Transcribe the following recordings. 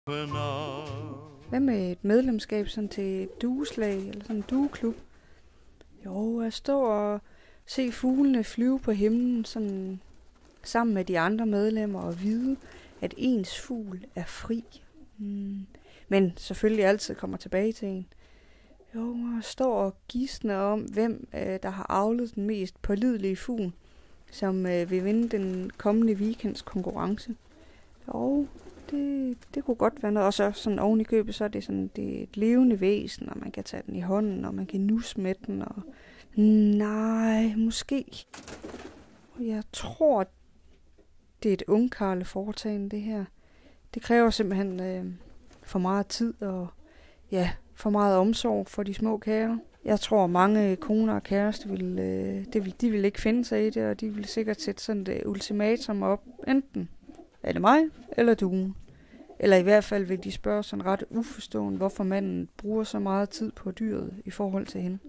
Hvad med et medlemskab sådan til et dueslag eller sådan en dueklub? Jo, at stå og se fuglene flyve på himlen sådan sammen med de andre medlemmer og vide, at ens fugl er fri. Men selvfølgelig altid kommer tilbage til en. Jo, at stå og gisne om, hvem der har avlet den mest pålidelige fugl, som vil vinde den kommende weekends konkurrence. Jo, det kunne godt være noget. Og så sådan oven i købet, så er det sådan det er et levende væsen, og man kan tage den i hånden, og man kan nusse med den. Og nej, måske. Jeg tror, det er et ungkarle foretagende, det her. Det kræver simpelthen for meget tid og for meget omsorg for de små kære. Jeg tror, mange koner og kærester de vil ikke finde sig i det, og de vil sikkert sætte sådan et ultimatum op. Enten er det mig, eller du. Eller i hvert fald vil de spørge sådan ret uforstående, hvorfor manden bruger så meget tid på dyret i forhold til hende.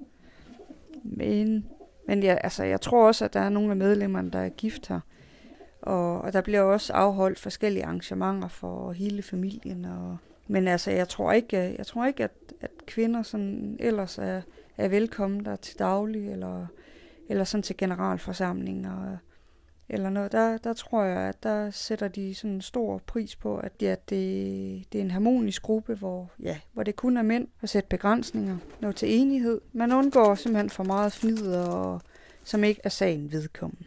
Men jeg tror også, at der er nogle af medlemmerne, der er gift her. Og der bliver også afholdt forskellige arrangementer for hele familien. Men altså, jeg tror ikke, at kvinder sådan ellers er velkommen der til daglig, eller sådan til generalforsamlinger, eller noget. Der tror jeg, at der sætter de sådan stor pris på, at det er en harmonisk gruppe, hvor det kun er mænd, og sætte begrænsninger, nå til enighed. Man undgår simpelthen for meget fnidder, og som ikke er sagen vedkommende.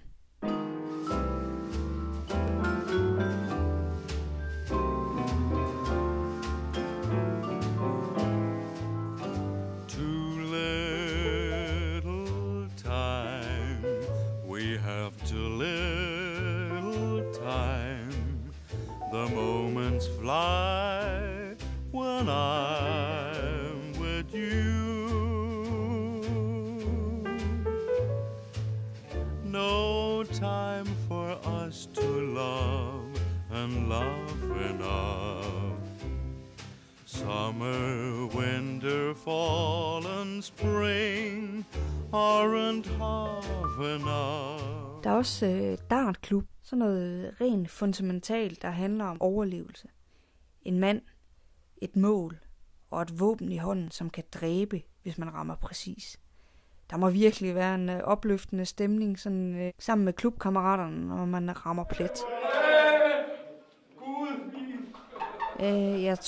The moments fly when I'm with you. No time for us to love and love enough. Summer, winter, fall and spring aren't half enough. Der er også dartklub. Sådan noget rent fundamentalt, der handler om overlevelse. En mand, et mål og et våben i hånden, som kan dræbe, hvis man rammer præcis. Der må virkelig være en opløftende stemning sådan, sammen med klubkammeraterne, når man rammer plet. Jeg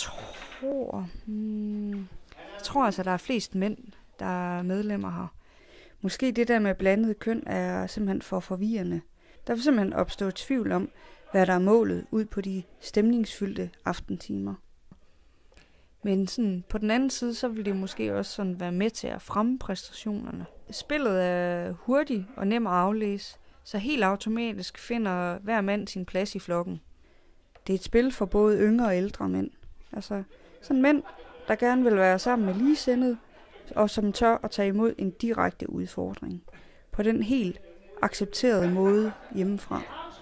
tror altså, der er flest mænd, der er medlemmer her. Måske det der med blandet køn er simpelthen for forvirrende. Der vil simpelthen opstå tvivl om, hvad der er målet ud på de stemningsfyldte aftentimer. Men sådan, på den anden side, så vil det måske også sådan være med til at fremme præstationerne. Spillet er hurtigt og nem at aflæse, så helt automatisk finder hver mand sin plads i flokken. Det er et spil for både yngre og ældre mænd. Altså sådan mænd, der gerne vil være sammen med ligesindede, og som tør at tage imod en direkte udfordring. På den helt accepterede måde hjemmefra.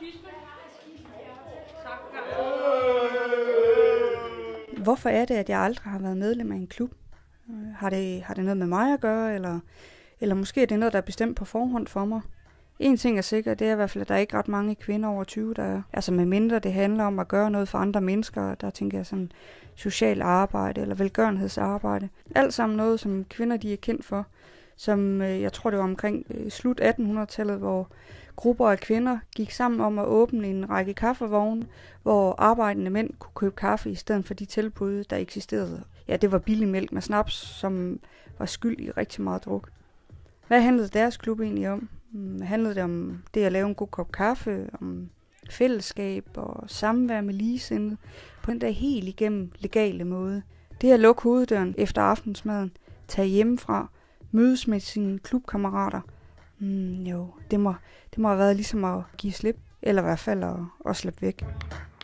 Hvorfor er det, at jeg aldrig har været medlem af en klub? Har det noget med mig at gøre, eller måske er det noget, der er bestemt på forhånd for mig? En ting er sikkert, det er i hvert fald, at der er ikke ret mange kvinder over 20, der er. Altså med mindre det handler om at gøre noget for andre mennesker, der tænker jeg sådan social arbejde eller velgørenhedsarbejde. Alt sammen noget, som kvinder de er kendt for. Som jeg tror, det var omkring slut 1800-tallet, hvor grupper af kvinder gik sammen om at åbne en række kaffevogne, hvor arbejdende mænd kunne købe kaffe i stedet for de tilbud, der eksisterede. Ja, det var billig mælk med snaps, som var skyld i rigtig meget druk. Hvad handlede deres klub egentlig om? Handlede det om det at lave en god kop kaffe, om fællesskab og samvær med ligesindede på den der helt igennem legale måde? Det at lukke hoveddøren efter aftensmaden, tage hjemmefra, mødes med sine klubkammerater. Det må have været ligesom at give slip, eller i hvert fald at slippe væk.